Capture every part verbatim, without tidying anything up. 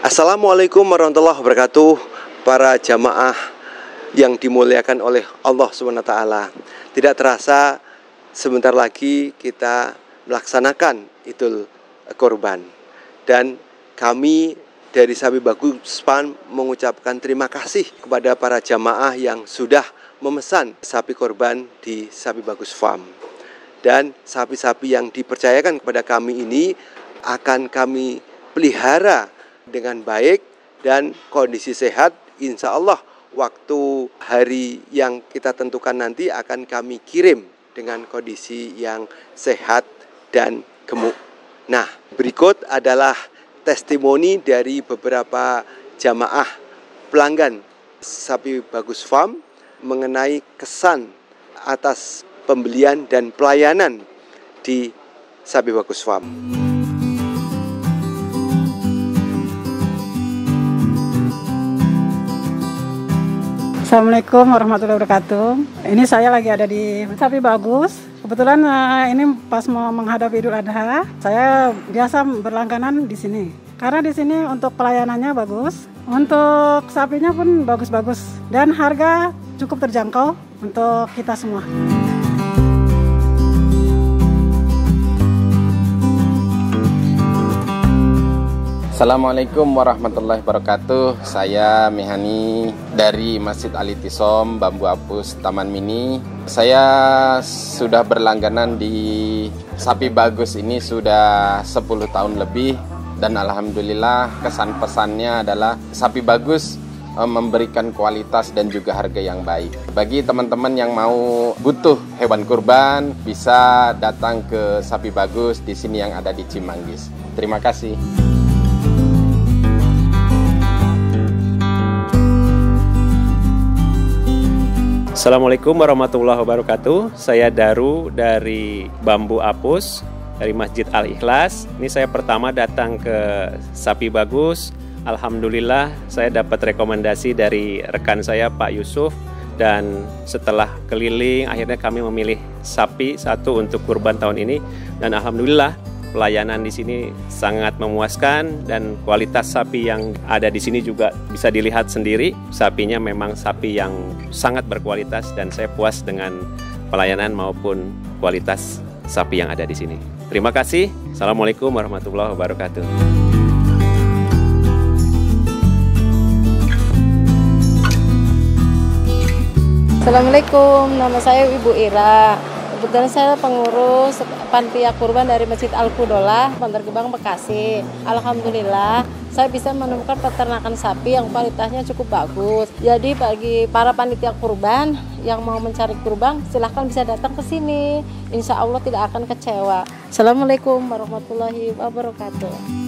Assalamualaikum warahmatullahi wabarakatuh. Para jamaah yang dimuliakan oleh Allah subhanahu wa taala. Tidak terasa sebentar lagi kita melaksanakan Idul Kurban. Dan kami dari Sapi Bagus Farm mengucapkan terima kasih kepada para jamaah yang sudah memesan sapi kurban di Sapi Bagus Farm. Dan sapi-sapi yang dipercayakan kepada kami ini akan kami pelihara dengan baik dan kondisi sehat. Insya Allah waktu hari yang kita tentukan nanti akan kami kirim dengan kondisi yang sehat dan gemuk. Nah, berikut adalah testimoni dari beberapa jamaah pelanggan Sapi Bagus Farm mengenai kesan atas pembelian dan pelayanan di Sapi Bagus Farm. Assalamualaikum warahmatullahi wabarakatuh. Ini saya lagi ada di Sapi Bagus. Kebetulan uh, ini pas mau menghadap Idul Adha, saya biasa berlangganan di sini. Karena di sini untuk pelayanannya bagus, untuk sapinya pun bagus-bagus, dan harga cukup terjangkau untuk kita semua. Assalamualaikum warahmatullahi wabarakatuh. Saya Mihani dari Masjid Al-Ittisom Bambu Apus Taman Mini. Saya sudah berlangganan di Sapi Bagus ini sudah sepuluh tahun lebih. Dan alhamdulillah kesan pesannya adalah Sapi Bagus memberikan kualitas dan juga harga yang baik. Bagi teman-teman yang mau butuh hewan kurban, bisa datang ke Sapi Bagus di sini yang ada di Cimanggis. Terima kasih. Assalamualaikum warahmatullahi wabarakatuh. Saya Daru dari Bambu Apus, dari Masjid Al-Ikhlas. Ini saya pertama datang ke Sapi Bagus. Alhamdulillah saya dapat rekomendasi dari rekan saya Pak Yusuf. Dan setelah keliling akhirnya kami memilih sapi satu untuk kurban tahun ini. Dan alhamdulillah pelayanan di sini sangat memuaskan dan kualitas sapi yang ada di sini juga bisa dilihat sendiri. Sapinya memang sapi yang sangat berkualitas dan saya puas dengan pelayanan maupun kualitas sapi yang ada di sini. Terima kasih. Assalamualaikum warahmatullahi wabarakatuh. Assalamualaikum, nama saya Ibu Ira. Kebetulan saya pengurus Panitia Kurban dari Masjid Al-Qudolah, Bantar Gebang, Bekasi. Alhamdulillah, saya bisa menemukan peternakan sapi yang kualitasnya cukup bagus. Jadi bagi para panitia kurban yang mau mencari kurban, silahkan bisa datang ke sini. Insya Allah tidak akan kecewa. Assalamualaikum warahmatullahi wabarakatuh.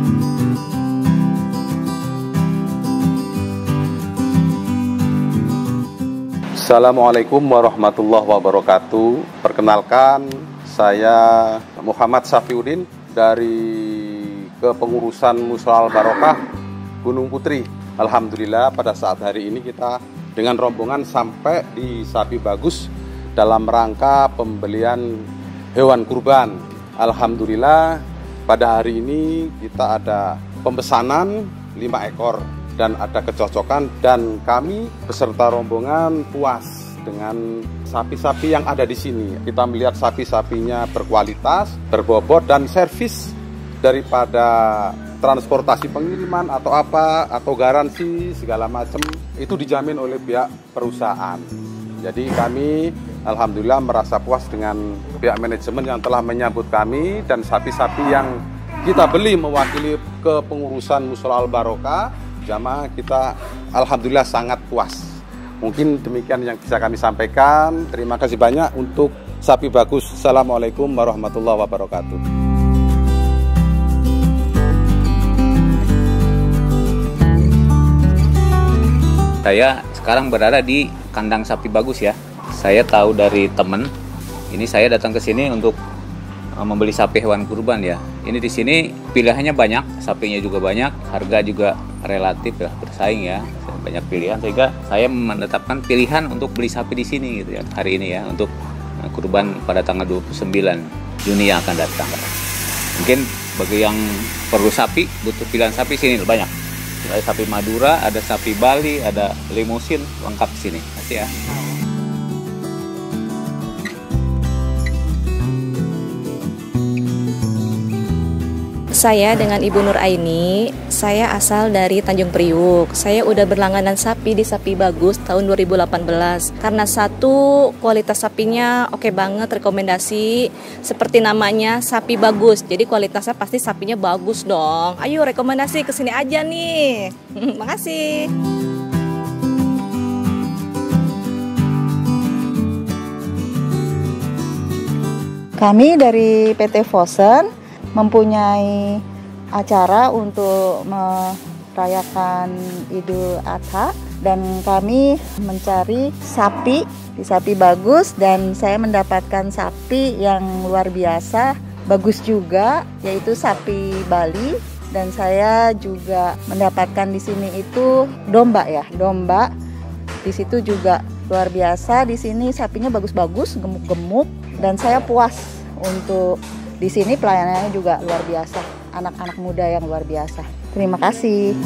Assalamualaikum warahmatullahi wabarakatuh. Perkenalkan, saya Muhammad Safiuddin dari Kepengurusan Mushola Al Barokah Gunung Putri. Alhamdulillah pada saat hari ini kita dengan rombongan sampai di Sapi Bagus dalam rangka pembelian hewan kurban. Alhamdulillah pada hari ini kita ada pemesanan lima ekor. Dan ada kecocokan dan kami beserta rombongan puas dengan sapi-sapi yang ada di sini. Kita melihat sapi-sapinya berkualitas, berbobot dan servis daripada transportasi pengiriman atau apa atau garansi segala macam itu dijamin oleh pihak perusahaan. Jadi kami alhamdulillah merasa puas dengan pihak manajemen yang telah menyambut kami dan sapi-sapi yang kita beli mewakili Kepengurusan Mushola Al Barokah. Jamaah kita alhamdulillah sangat puas. Mungkin demikian yang bisa kami sampaikan. Terima kasih banyak untuk Sapi Bagus. Assalamualaikum warahmatullahi wabarakatuh. Saya sekarang berada di kandang Sapi Bagus ya. Saya tahu dari teman. Ini saya datang ke sini untuk membeli sapi hewan kurban ya. Ini di sini pilihannya banyak, sapinya juga banyak, harga juga relatif ya, bersaing ya, banyak pilihan sehingga saya menetapkan pilihan untuk beli sapi di sini gitu ya hari ini ya untuk kurban pada tanggal dua puluh sembilan Juni yang akan datang. Mungkin bagi yang perlu sapi, butuh pilihan sapi sini banyak. Ada sapi Madura, ada sapi Bali, ada limusin, lengkap di sini. Terima kasih ya. Saya dengan Ibu Nur Aini, saya asal dari Tanjung Priuk. Saya udah berlangganan sapi di Sapi Bagus tahun dua ribu delapan belas. Karena satu, kualitas sapinya oke banget, rekomendasi. Seperti namanya, Sapi Bagus. Jadi kualitasnya pasti sapinya bagus dong. Ayo rekomendasi kesini aja nih. Makasih. Kami dari P T Fosen mempunyai acara untuk merayakan Idul Adha dan kami mencari sapi di Sapi Bagus dan saya mendapatkan sapi yang luar biasa, bagus juga, yaitu sapi Bali, dan saya juga mendapatkan di sini itu domba ya, domba. Di situ juga luar biasa, di sini sapinya bagus-bagus, gemuk-gemuk, dan saya puas untuk di sini pelayanannya juga luar biasa, anak-anak muda yang luar biasa. Terima kasih.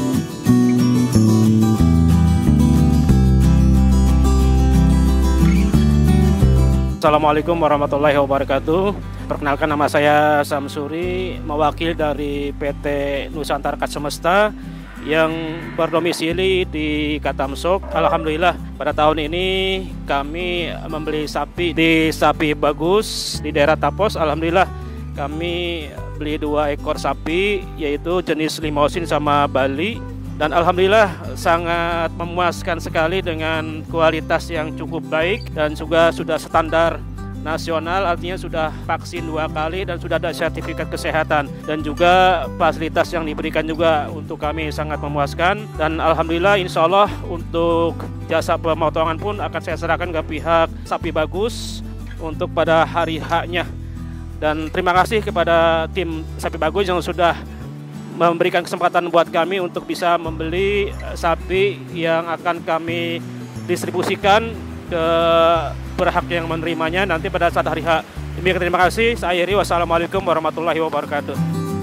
Assalamualaikum warahmatullahi wabarakatuh. Perkenalkan, nama saya Samsuri, mewakili dari P T Nusantara Kat Semesta yang berdomisili di Katamsok. Alhamdulillah pada tahun ini kami membeli sapi di Sapi Bagus di daerah Tapos. Alhamdulillah kami beli dua ekor sapi, yaitu jenis limousin sama Bali, dan alhamdulillah sangat memuaskan sekali dengan kualitas yang cukup baik dan juga sudah standar nasional, artinya sudah vaksin dua kali dan sudah ada sertifikat kesehatan, dan juga fasilitas yang diberikan juga untuk kami sangat memuaskan. Dan alhamdulillah insya Allah untuk jasa pemotongan pun akan saya serahkan ke pihak Sapi Bagus untuk pada hari H-nya. Dan terima kasih kepada tim Sapi Bagus yang sudah memberikan kesempatan buat kami untuk bisa membeli sapi yang akan kami distribusikan ke berhak yang menerimanya nanti pada saat hari H. Demikian, terima kasih. Saya Iri. Wassalamualaikum warahmatullahi wabarakatuh.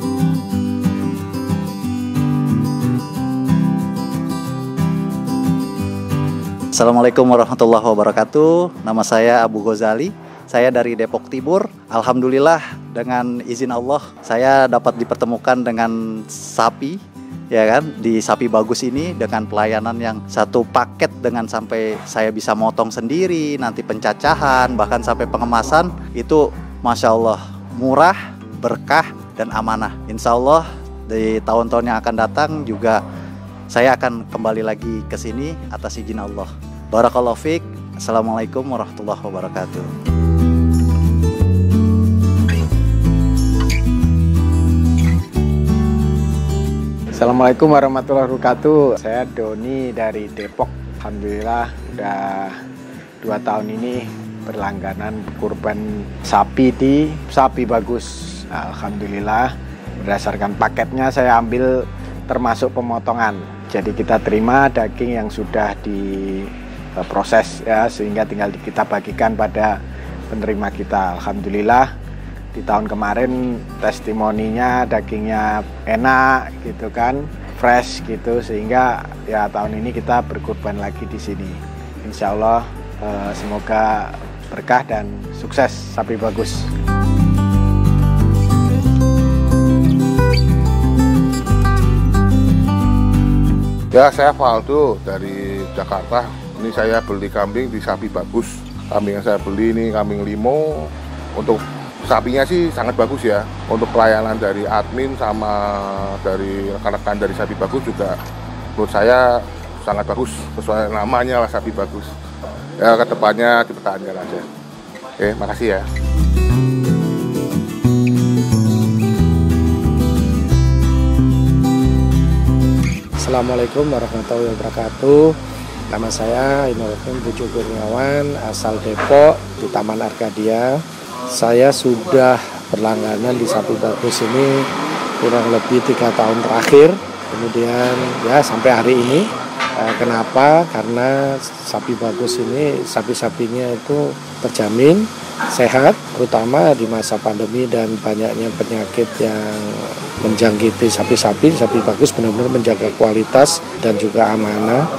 Assalamualaikum warahmatullahi wabarakatuh. Nama saya Abu Ghazali. Saya dari Depok Timur. Alhamdulillah dengan izin Allah saya dapat dipertemukan dengan sapi, ya kan, di Sapi Bagus ini dengan pelayanan yang satu paket dengan sampai saya bisa motong sendiri, nanti pencacahan, bahkan sampai pengemasan. Itu Masya Allah murah, berkah, dan amanah. Insya Allah di tahun-tahun yang akan datang juga saya akan kembali lagi ke sini atas izin Allah. Barakallahu fiik. Assalamualaikum warahmatullahi wabarakatuh. Assalamualaikum warahmatullahi wabarakatuh. Saya Doni dari Depok. Alhamdulillah udah dua tahun ini berlangganan kurban sapi di Sapi Bagus. Alhamdulillah berdasarkan paketnya saya ambil termasuk pemotongan. Jadi kita terima daging yang sudah diproses ya, sehingga tinggal kita bagikan pada penerima kita. Alhamdulillah di tahun kemarin testimoninya dagingnya enak gitu kan, fresh gitu, sehingga ya tahun ini kita berkurban lagi di sini. Insya Allah eh, semoga berkah dan sukses Sapi Bagus. Ya, saya Faldo dari Jakarta. Ini saya beli kambing di Sapi Bagus. Kambing yang saya beli ini kambing limo. Untuk sapinya sih sangat bagus ya. Untuk pelayanan dari admin sama dari rekan-rekan dari Sapi Bagus juga menurut saya sangat bagus. Sesuai namanya lah, Sapi Bagus. Ya, kedepannya dipertahankan aja. Oke, makasih ya. Assalamualaikum warahmatullahi wabarakatuh. Nama saya Inuruddin Puju Kurniawan, asal Depok, di Taman Arcadia. Saya sudah berlangganan di Sapi Bagus ini kurang lebih tiga tahun terakhir. Kemudian ya sampai hari ini Eh, kenapa? Karena sapi bagus ini, sapi-sapinya itu terjamin sehat, terutama di masa pandemi dan banyaknya penyakit yang menjangkiti sapi-sapi. Sapi bagus benar-benar menjaga kualitas dan juga amanah.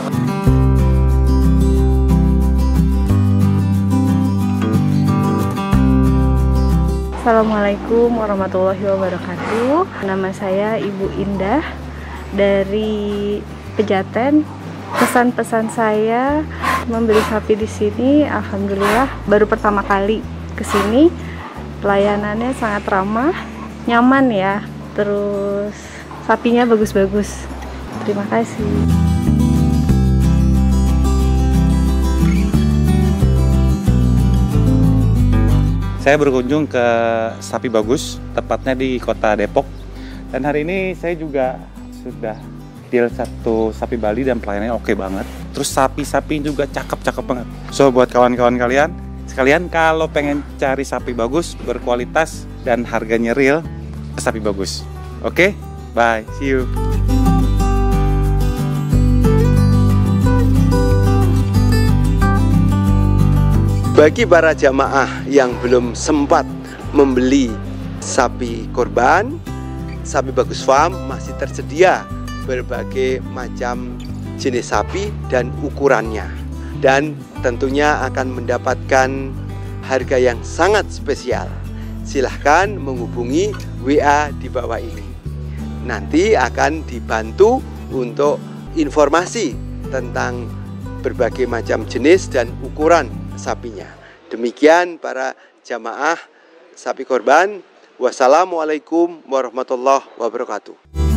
Assalamualaikum warahmatullahi wabarakatuh. Nama saya Ibu Indah dari Pejaten. Pesan-pesan saya membeli sapi di sini, alhamdulillah baru pertama kali ke sini. Pelayanannya sangat ramah, nyaman ya. Terus sapinya bagus-bagus. Terima kasih. Saya berkunjung ke Sapi Bagus, tepatnya di kota Depok. Dan hari ini saya juga sudah deal satu sapi Bali dan pelayanannya oke banget. Terus sapi-sapi juga cakep-cakep banget. So buat kawan-kawan kalian, sekalian kalau pengen cari sapi bagus, berkualitas, dan harganya real, ke Sapi Bagus. Oke, bye, see you. Bagi para jamaah yang belum sempat membeli sapi kurban, Sapi Bagus Farm masih tersedia berbagai macam jenis sapi dan ukurannya, dan tentunya akan mendapatkan harga yang sangat spesial. Silahkan menghubungi W A di bawah ini. Nanti akan dibantu untuk informasi tentang berbagai macam jenis dan ukuran sapinya. Demikian para jamaah sapi korban. Wassalamualaikum warahmatullahi wabarakatuh.